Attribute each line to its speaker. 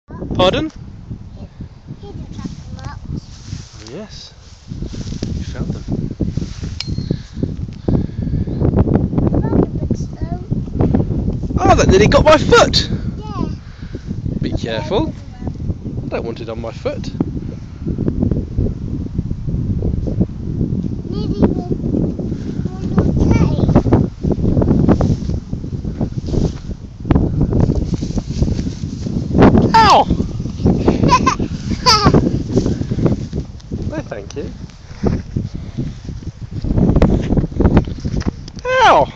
Speaker 1: Pardon?
Speaker 2: He did track them up.
Speaker 1: Oh, yes, you found them.
Speaker 2: Rather big stone.
Speaker 1: Oh, that nearly got my foot!
Speaker 2: Yeah.
Speaker 1: Be careful. I don't want it on my foot.
Speaker 2: Nearly on your tail.
Speaker 1: Ow! No, thank you. Ow!